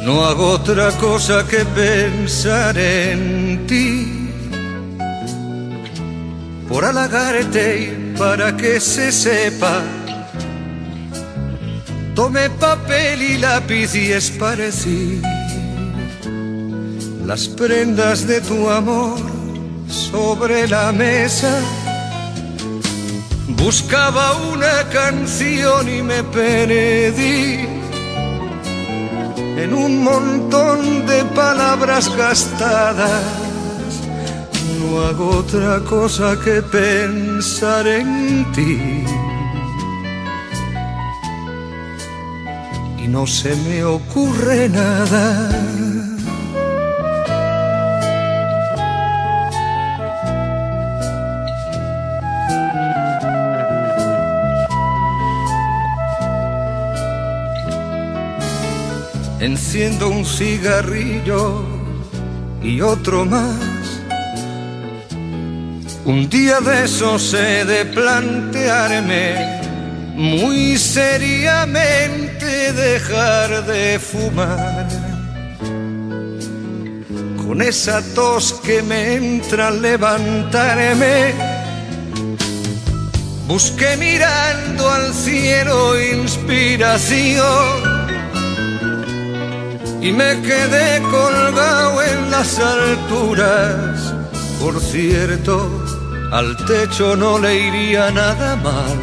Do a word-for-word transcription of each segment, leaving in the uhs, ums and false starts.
No hago otra cosa que pensar en ti, por halagarte y para que se sepa. Tomé papel y lápiz y esparcí las prendas de tu amor sobre la mesa. Buscaba una canción y me perdí en un montón de palabras gastadas. No hago otra cosa que pensar en ti, y no se me ocurre nada. Enciendo un cigarrillo y otro más. Un día de esos he de plantearme muy seriamente dejar de fumar. Con esa tos que me entra al levantarme, busqué mirando al cielo inspiración y me quedé colgado en las alturas. Por cierto, al techo no le iría nada mal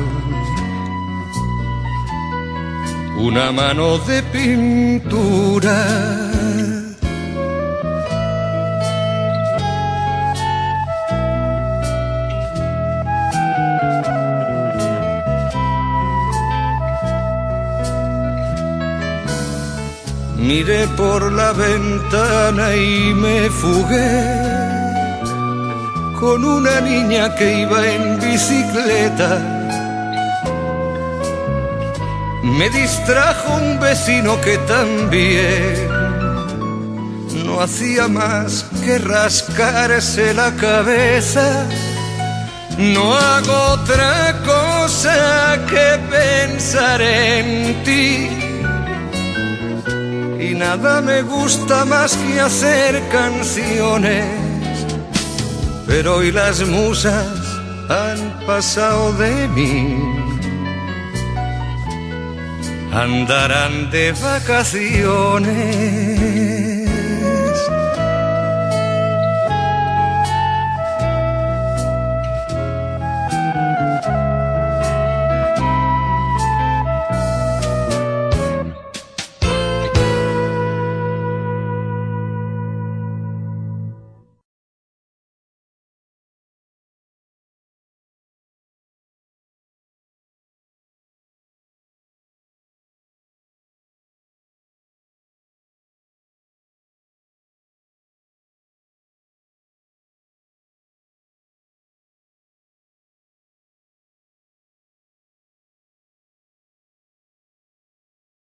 una mano de pintura. Miré por la ventana y me fugué con una niña que iba en bicicleta. Me distrajo un vecino que también no hacía más que rascarse la cabeza. No hago otra cosa que pensar en ti, y nada me gusta más que hacer canciones, pero hoy las musas han pasado de mí, andarán de vacaciones.